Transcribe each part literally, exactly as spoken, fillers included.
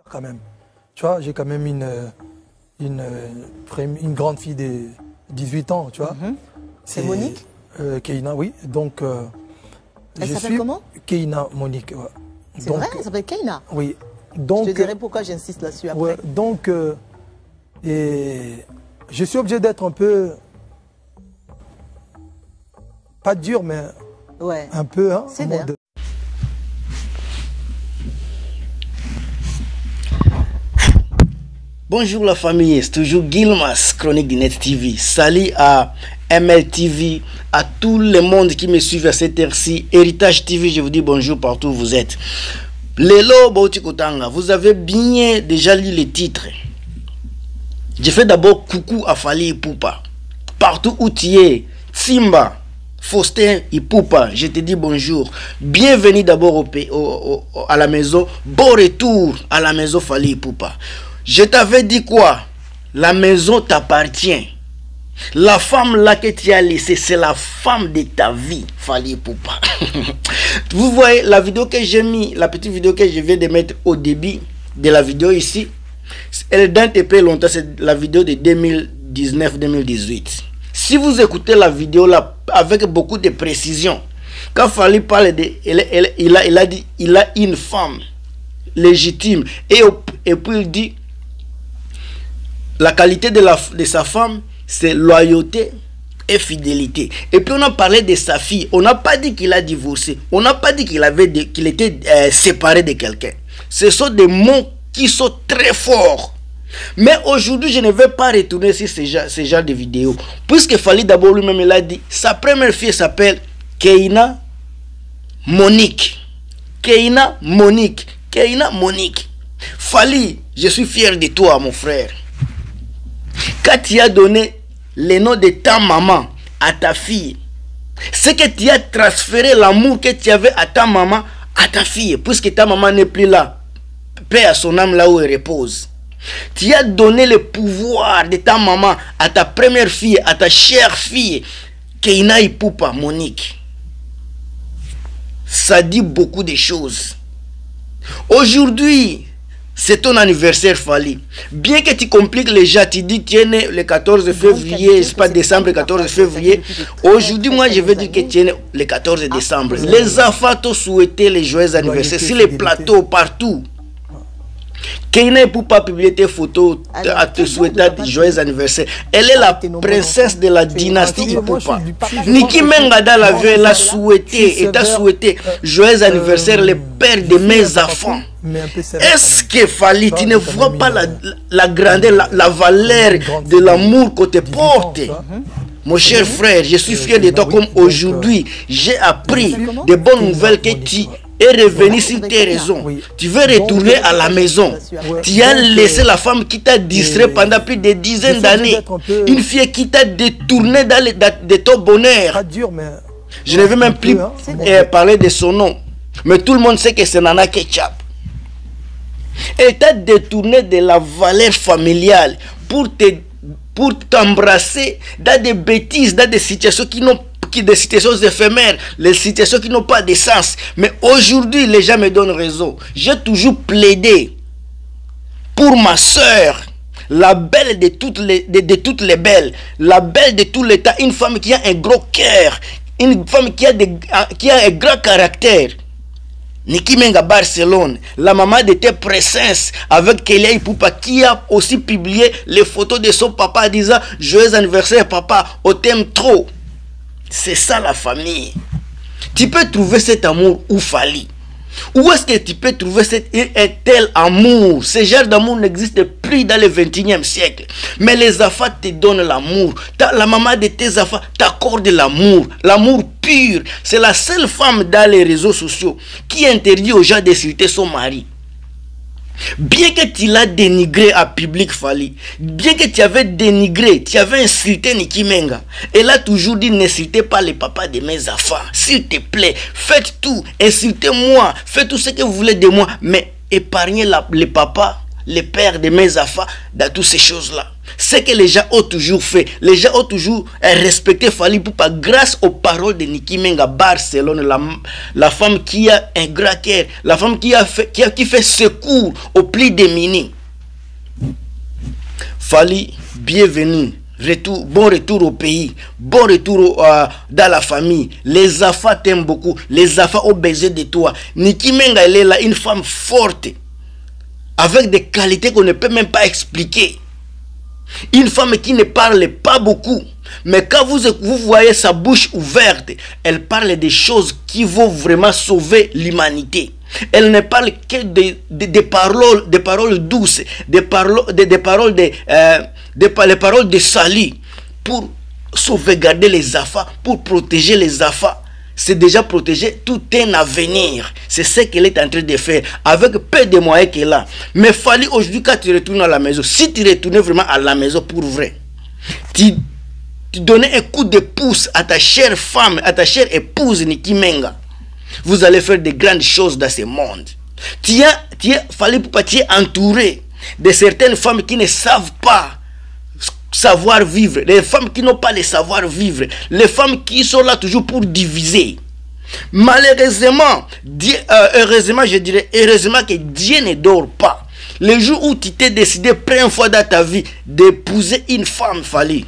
quand même. Tu vois, j'ai quand même une, une, une, une grande fille de dix-huit ans, tu vois. Mm-hmm. C'est Monique euh, Keina, oui. Donc, euh, elle s'appelle comment? Keina Monique, ouais. C'est vrai, elle s'appelle Keina? Oui. Donc, je te dirai pourquoi j'insiste là-dessus après. Ouais, donc, euh, et je suis obligé d'être un peu, pas dur, mais ouais. un peu, hein, sévère. De... Bonjour la famille, c'est toujours Gilmas, Chronique du Net T V. Salut à M L T V, à tout le monde qui me suit à cette heure-ci. Héritage T V, je vous dis bonjour partout où vous êtes. Lelo Bautikotanga, vous avez bien déjà lu les titres. Je fais d'abord coucou à Fally Ipupa. Partout où tu es, Simba, Faustin Ipupa, je te dis bonjour. Bienvenue d'abord au, au, au, à la maison. Bon retour à la maison Fally Ipupa. Je t'avais dit quoi? La maison t'appartient. La femme là que tu as laissée, c'est la femme de ta vie, Fally Ipupa. Vous voyez la vidéo que j'ai mis, la petite vidéo que je viens de mettre au début de la vidéo ici. Elle date un peu longtemps, c'est la vidéo de deux mille dix-neuf deux mille dix-huit. Si vous écoutez la vidéo là avec beaucoup de précision, quand Fally parle de, elle, elle, il, a, il a dit, il a une femme légitime et, et puis il dit la qualité de, la, de sa femme, c'est loyauté et fidélité. Et puis on a parlé de sa fille. On n'a pas dit qu'il a divorcé. On n'a pas dit qu'il avait qu'il était euh, séparé de quelqu'un. Ce sont des mots qui sont très forts. Mais aujourd'hui, je ne vais pas retourner sur ce genre, ce genre de vidéos. Puisque Fally d'abord lui-même, il a dit, sa première fille s'appelle Keina Monique. Keina Monique. Keina Monique. Fally, je suis fier de toi, mon frère. Quand tu as donné le nom de ta maman à ta fille, c'est que tu as transféré l'amour que tu avais à ta maman à ta fille, puisque ta maman n'est plus là. Paix à son âme là où elle repose. Tu as donné le pouvoir de ta maman à ta première fille, à ta chère fille, Keina Ipupa Monique. Ça dit beaucoup de choses. Aujourd'hui, c'est ton anniversaire, Fally. Bien que tu compliques les gens, tu dis que tu es né le quatorze février, c'est pas décembre, quatorze février. Aujourd'hui, moi, je veux dire que tu es né le quatorze décembre. Les enfants t'ont souhaité les joyeux anniversaires sur les plateaux, partout. Keina Ipupa a publié tes photos à te souhaiter joyeux anniversaire. Elle est la princesse de la dynastie Ipupa. Niki Mengada la vie, elle a souhaité et t'a souhaité joyeux anniversaire, le père de mes enfants. Est-ce que Fally, tu ne vois pas la, la grandeur, la, la valeur de l'amour qu'on te porte? Mon cher frère, je suis fier de toi comme aujourd'hui j'ai appris de bonnes nouvelles que tu es revenu sur tes raisons. Tu veux retourner à la maison. Tu as laissé la femme qui t'a distrait pendant plus de dizaines d'années. Une fille qui t'a détourné dans le, de ton bonheur. Je ne veux même plus euh, parler de son nom. Mais tout le monde sait que c'est Nana Ketchup. Elle t'a détourné de la valeur familiale pour te pour t'embrasser dans des bêtises, dans des situations qui n'ont qui des situations éphémères, les situations qui n'ont pas de sens. Mais aujourd'hui, les gens me donnent raison. J'ai toujours plaidé pour ma soeur, la belle de toutes les de, de toutes les belles, la belle de tout l'état, une femme qui a un gros cœur, une femme qui a des qui a un grand caractère. Niki Menga Barcelone, la maman de tes présences avec Keina Ipupa qui a aussi publié les photos de son papa disant joyeux anniversaire papa, on t'aime trop. C'est ça la famille. Tu peux trouver cet amour où Fally. Où est-ce que tu peux trouver cet, un tel amour? Ce genre d'amour n'existe plus dans le vingt et unième siècle. Mais les enfants te donnent l'amour. La maman de tes enfants t'accorde l'amour. L'amour pur. C'est la seule femme dans les réseaux sociaux qui interdit aux gens d'insulter son mari. Bien que tu l'as dénigré à public, Fally, bien que tu avais dénigré, tu avais insulté Niki Menga, elle a toujours dit n'insultez pas les papas de mes enfants, s'il te plaît, faites tout, insultez-moi, faites tout ce que vous voulez de moi, mais épargnez la, les papas, les pères de mes enfants dans toutes ces choses-là. Ce que les gens ont toujours fait, les gens ont toujours respecté Fally Ipupa grâce aux paroles de Niki Menga Barcelone, la, la femme qui a un grand cœur, la femme qui a fait, qui a, qui fait secours aux plus démunis. Fally, bienvenue. Retour, bon retour au pays, bon retour euh, dans la famille. Les Afa t'aiment beaucoup, les Afa ont besoin de toi. Niki Menga, elle est là, une femme forte, avec des qualités qu'on ne peut même pas expliquer. Une femme qui ne parle pas beaucoup, mais quand vous, vous voyez sa bouche ouverte, elle parle des choses qui vont vraiment sauver l'humanité. Elle ne parle que de, de, de, paroles, de paroles douces, des paroles de, de paroles de, euh, de, les paroles de salut pour sauvegarder les Afa, pour protéger les Afa. C'est déjà protéger tout un avenir. C'est ce qu'elle est en train de faire avec peu de moyens qu'elle a. Mais Fally, aujourd'hui, quand tu retournes à la maison, si tu retournais vraiment à la maison pour vrai, tu, tu donnais un coup de pouce à ta chère femme, à ta chère épouse Niki Menga, vous allez faire de grandes choses dans ce monde. Tu es, tu es, Fally Ipupa, tu es entouré de certaines femmes qui ne savent pas savoir vivre, les femmes qui n'ont pas le savoir vivre, les femmes qui sont là toujours pour diviser. Malheureusement, Dieu, euh, heureusement, je dirais, heureusement que Dieu ne dort pas. Le jour où tu t'es décidé, première fois dans ta vie, d'épouser une femme, Fally,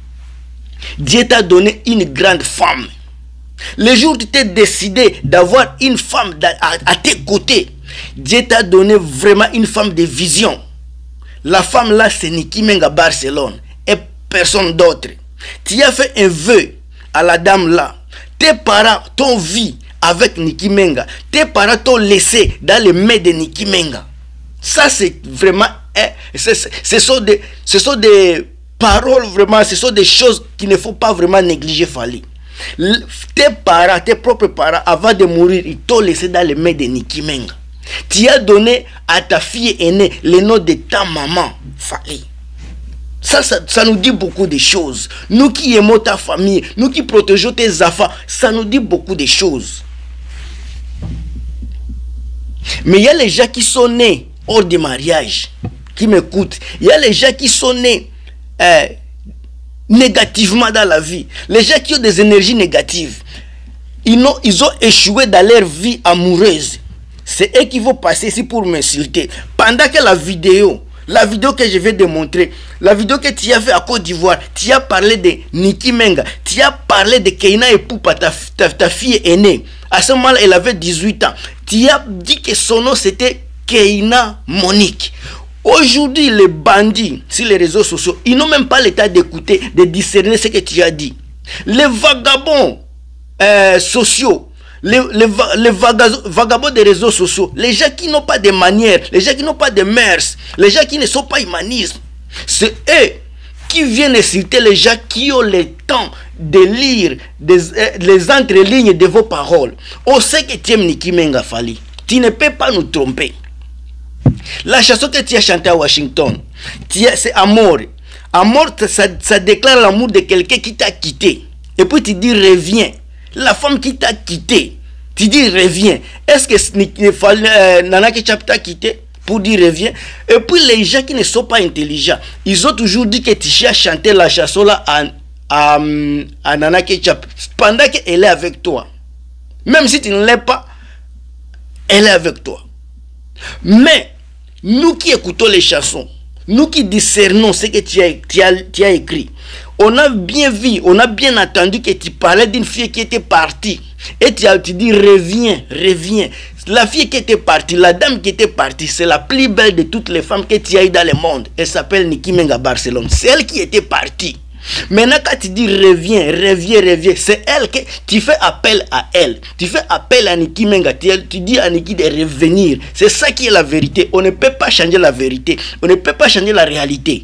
Dieu t'a donné une grande femme. Le jour où tu t'es décidé d'avoir une femme à, à tes côtés, Dieu t'a donné vraiment une femme de vision. La femme là, c'est Niki Menga Barcelone et personne d'autre. Tu as fait un vœu à la dame là. Tes parents t'ont vu avec Niki Menga. Tes parents t'ont laissé dans les mains de Niki Menga. Ça, c'est vraiment... Ce sont des, ce sont des paroles vraiment, ce sont des choses qu'il ne faut pas vraiment négliger, Fally. Tes parents, tes propres parents, avant de mourir, ils t'ont laissé dans les mains de Niki Menga. Tu as donné à ta fille aînée le nom de ta maman, Fally. Ça, ça, ça nous dit beaucoup de choses. Nous qui aimons ta famille, nous qui protégeons tes enfants, ça nous dit beaucoup de choses. Mais il y a les gens qui sont nés hors du mariage, qui m'écoutent. Il y a les gens qui sont nés euh, négativement dans la vie. Les gens qui ont des énergies négatives. Ils ont, ils ont échoué dans leur vie amoureuse. C'est eux qui vont passer ici pour m'insulter. Pendant que la vidéo, la vidéo que je vais démontrer, la vidéo que tu as fait à Côte d'Ivoire, tu as parlé de Niki Menga, tu as parlé de Keyna Ipupa, ta, ta, ta fille aînée. À ce moment-là, elle avait dix-huit ans. Tu as dit que son nom c'était Keyna Monique. Aujourd'hui, les bandits sur les réseaux sociaux, ils n'ont même pas l'état d'écouter, de discerner ce que tu as dit. Les vagabonds euh, sociaux, les, les, les vagabonds des réseaux sociaux, les gens qui n'ont pas de manières, les gens qui n'ont pas de mœurs, les gens qui ne sont pas humanistes, c'est eux qui viennent citer les gens qui ont le temps de lire des, euh, les entrelignes de vos paroles. On sait que tu aimes Niki Menga, Fally. Tu ne peux pas nous tromper. La chanson que tu as chantée à Washington, c'est Amour. Amour, ça, ça déclare l'amour de quelqu'un qui t'a quitté. Et puis tu dis reviens. La femme qui t'a quitté, tu dis reviens. Est-ce que euh, Nana Ketchup t'a quitté pour dire reviens? Et puis les gens qui ne sont pas intelligents, ils ont toujours dit que tu as chanté la chanson là à, à, à Nana Ketchup pendant qu'elle est avec toi. Même si tu ne l'es pas, elle est avec toi. Mais nous qui écoutons les chansons, nous qui discernons ce que tu as, tu as, tu as écrit, on a bien vu, on a bien entendu que tu parlais d'une fille qui était partie. Et tu as tu dis reviens, reviens. La fille qui était partie, la dame qui était partie, c'est la plus belle de toutes les femmes que tu as eu dans le monde. Elle s'appelle Niki Menga Barcelone. C'est elle qui était partie. Maintenant, quand tu dis reviens, reviens, reviens, c'est elle que tu fais appel à elle. Tu fais appel à Niki Menga. Tu, tu dis à Niki de revenir. C'est ça qui est la vérité. On ne peut pas changer la vérité. On ne peut pas changer la réalité.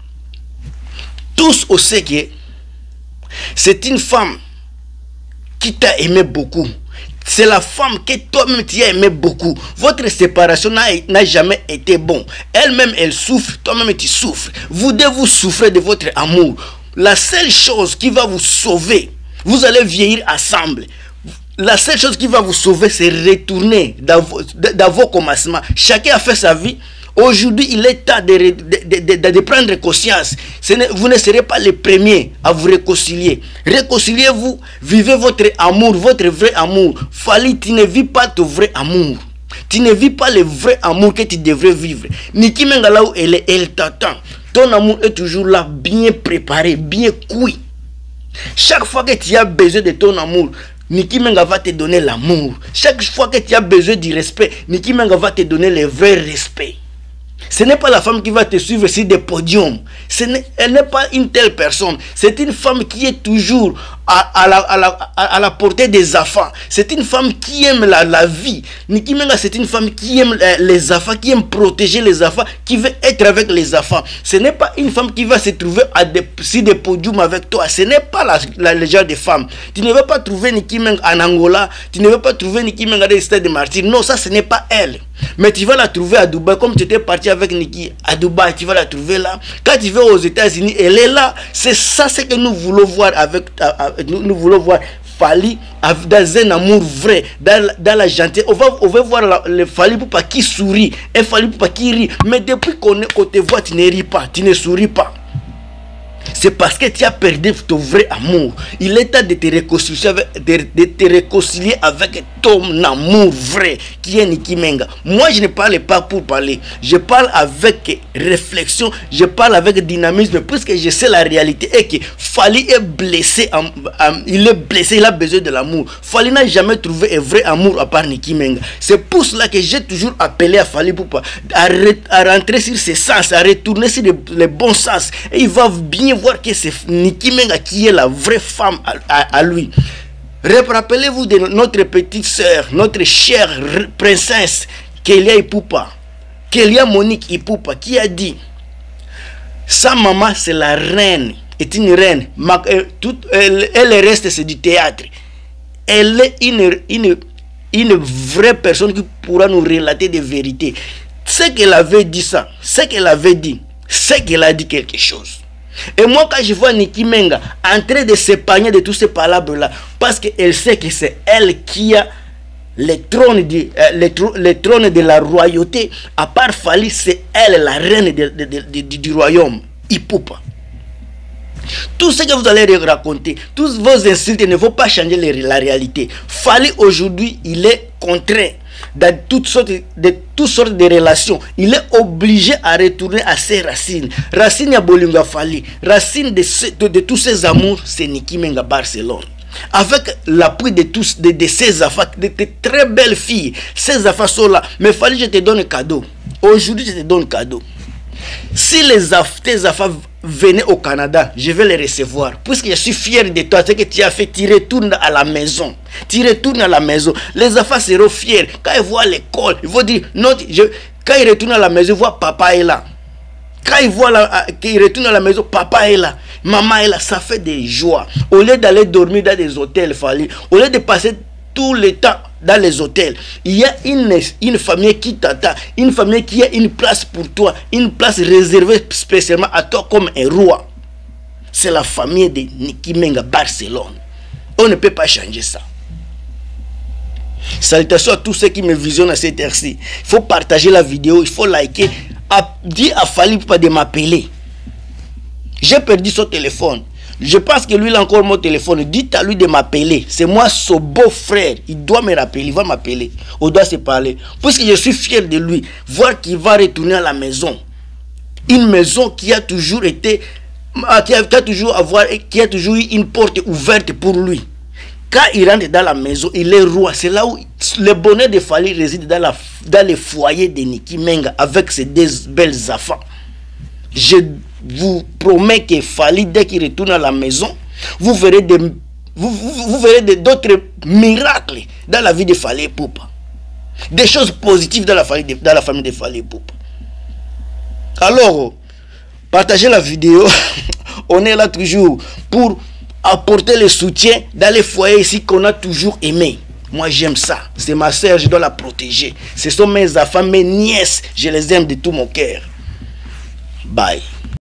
Tous on sait que c'est une femme qui t'a aimé beaucoup. C'est la femme que toi-même tu as aimé beaucoup. Votre séparation n'a jamais été bon. Elle-même, elle souffre. Toi-même, tu souffres. Vous deux, vous souffrez de votre amour. La seule chose qui va vous sauver, vous allez vieillir ensemble. La seule chose qui va vous sauver, c'est retourner dans vos, dans vos commencements. Chacun a fait sa vie. Aujourd'hui, il est temps de, de, de, de, de prendre conscience. Ce ne, vous ne serez pas les premiers à vous réconcilier. Réconciliez-vous, vivez votre amour, votre vrai amour. Fally, tu ne vis pas ton vrai amour. Tu ne vis pas le vrai amour que tu devrais vivre. Niki Menga là où elle est, elle t'attend. Ton amour est toujours là, bien préparé, bien cuit. Chaque fois que tu as besoin de ton amour, Niki Menga va te donner l'amour. Chaque fois que tu as besoin du respect, Niki Menga va te donner le vrai respect. Ce n'est pas la femme qui va te suivre sur des podiums. Ce n'est, elle n'est pas une telle personne. C'est une femme qui est toujours à, à, la, à, la, à la portée des enfants. C'est une femme qui aime la, la vie. Niki Menga, c'est une femme qui aime les enfants, qui aime protéger les enfants, qui veut être avec les enfants. Ce n'est pas une femme qui va se trouver à des, sur des podiums avec toi. Ce n'est pas la, la, le genre de femme. Tu ne veux pas trouver Niki Menga en Angola. Tu ne veux pas trouver Niki Menga dans les stades de martyrs. Non, ça, ce n'est pas elle. Mais tu vas la trouver à Dubaï, comme tu étais parti avec Niki à Dubaï, tu vas la trouver là. Quand tu vas aux États-Unis, elle est là. C'est ça ce que nous voulons voir avec, avec nous, nous voulons voir Fally dans un amour vrai, dans, dans la gentillesse. On va, on va voir la, le Fally Ipupa qui sourit, et Fally Ipupa qui rit. Mais depuis qu'on qu'on te voit, tu ne ris pas, tu ne souris pas. C'est parce que tu as perdu ton vrai amour. Il est temps de te réconcilier avec, de, de te réconcilier avec ton amour vrai qui est Niki Menga. Moi, je ne parle pas pour parler. Je parle avec réflexion. Je parle avec dynamisme puisque je sais la réalité et que Fally est blessé. En, en, il est blessé. Il a besoin de l'amour. Fally n'a jamais trouvé un vrai amour à part Niki Menga. C'est pour cela que j'ai toujours appelé à Fally Ipupa à, à rentrer sur ses sens, à retourner sur les, les bons sens. Et il va bien voir que c'est Niki Menga qui est la vraie femme à, à, à lui. Rappelez-vous de notre petite sœur, notre chère princesse Kélia Ipupa, Kélia Monique Ipupa, qui a dit sa maman c'est la reine, est une reine, elle, elle reste c'est du théâtre. Elle est une, une, une vraie personne qui pourra nous relater des vérités. Ce qu'elle avait dit ça, ce qu'elle avait dit, c'est qu'elle a dit quelque chose. Et moi, quand je vois Niki Menga en train de s'épargner de tous ces palabres-là, parce qu'elle sait que c'est elle qui a le trône, de, euh, le, le trône de la royauté, à part Fally, c'est elle la reine de, de, de, de, du royaume, Ipupa. Tout ce que vous allez raconter, tous vos insultes ne vont pas changer les, la réalité. Fally aujourd'hui, il est contraint dans toutes sortes de toutes sortes de relations. Il est obligé à retourner à ses racines. Racine ya Bolinga Fally, racine de, de, de tous ses amours, c'est Niki Menga Barcelone. Avec l'appui de tous de, de ses enfants, de, de très belles filles, ces enfants sont là. Mais Fally, je te donne un cadeau. Aujourd'hui, je te donne un cadeau. Si les tes enfants venaient au Canada, je vais les recevoir. Puisque je suis fier de toi, ce que tu as fait, tu retournes à la maison. Tu retournes à la maison. Les enfants seront fiers. Quand ils voient l'école, ils vont dire, non, je, quand ils retournent à la maison, ils voient papa est là. Quand ils voient la, qu'ils retournent à la maison, papa est là, maman est là. Ça fait des joies. Au lieu d'aller dormir dans des hôtels, Fally, au lieu de passer tout le temps dans les hôtels, il y a une, une famille qui t'attend, une famille qui a une place pour toi, une place réservée spécialement à toi comme un roi. C'est la famille de Niki Menga Barcelone. On ne peut pas changer ça. Salutations à tous ceux qui me visionnent à cette heure-ci. Il faut partager la vidéo, il faut liker. Dis à Fally Ipupa de m'appeler. J'ai perdu son téléphone. Je pense que lui, il a encore mon téléphone. Dites à lui de m'appeler. C'est moi, son beau-frère. Il doit me rappeler. Il va m'appeler. On doit se parler. Puisque je suis fier de lui. Voir qu'il va retourner à la maison. Une maison qui a toujours été... Qui a, qui a toujours avoir, qui a toujours eu une porte ouverte pour lui. Quand il rentre dans la maison, il est roi. C'est là où le bonheur de Fally réside, dans, la, dans le foyer de Niki Menga avec ses deux belles enfants. Je vous promets que Fally, dès qu'il retourne à la maison, vous verrez des, vous, vous, vous verrez d'autres miracles dans la vie de Fally Ipupa. Des choses positives dans la famille de, dans la famille de Fally Ipupa. Alors, partagez la vidéo. On est là toujours pour apporter le soutien dans les foyers ici qu'on a toujours aimé. Moi j'aime ça. C'est ma soeur, je dois la protéger. Ce sont mes enfants, mes nièces. Je les aime de tout mon cœur. Bye.